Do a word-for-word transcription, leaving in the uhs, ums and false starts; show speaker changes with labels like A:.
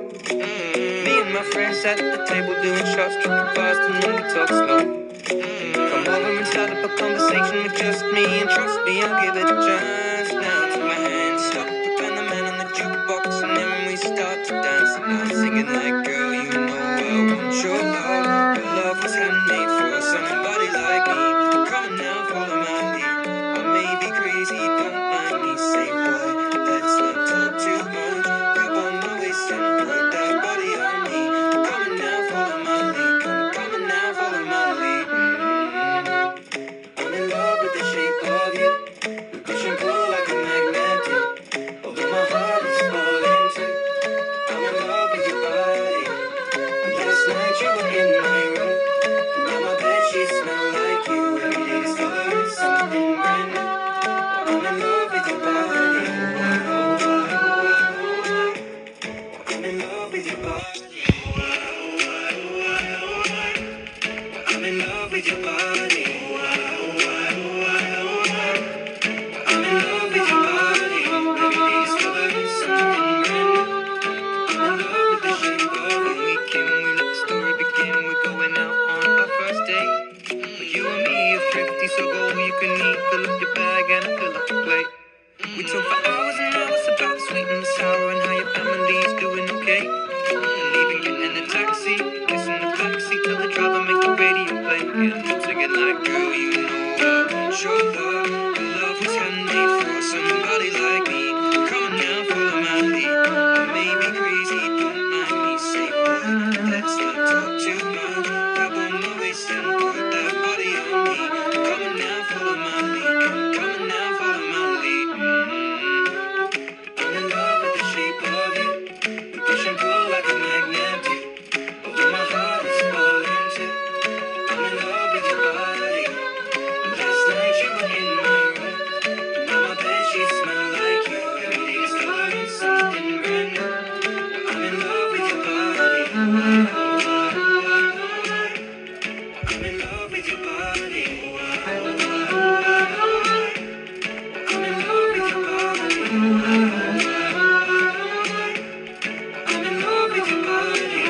A: Me and my friends sat at the table doing shots, tripping fast, and then we talk slow. Come over and start up a conversation with just me, and trust me, I'll give it a chance. Now take my hand, stop, and the man on the jukebox, and then we start to dance. And I'm singing like, girl, you know I want your love. Your love was handmade for somebody like me. Come on now, follow my lead. I may be crazy, don't mind me. Say, boy, let's not talk too much. Grab on my waist and put that body on me. Come on now, follow my lead. Come, come on now, follow my lead. I'm in love with the shape of you. We push and pull like a magnet do. Although my heart is falling too. I'm in love with your body. Last night you were in my room. Now my bedsheets smell like you. Every day discovering something brand new. I'm in love with your body. I'm in love with your body. I'm in love with your body. I'm in love with your body. Every day discovering something brand new. I'm in love with the shape of the weekend. We let the story begin. We're going out on our first date. But you and me are thrifty, so go all you can eat. Fill up your bag and I fill up the plate. We talk for hours and hours about the sweet and the sour and how your family's doing okay. And even getting in a taxi, listen to backseat till the driver make the radio play. And singing like, girl, you know I want your love. Your love was handmade for somebody like me. Come on now, follow my lead. I may be crazy, don't mind me. Say, boy, let's not talk too much. Grab on my waist and put that body on me. Come on now, follow my lead. Come, come on now, follow my lead. I'm in love with the shape of you. We push and pull like a magnet do. Although my heart is falling too. I'm in love with your body. Last night you were in my room. Now my bedsheets smell like you. Every day discovering something brand new. I'm in love with your body. I'm in love with your body. I'm in love with your body. I'm in love with your body.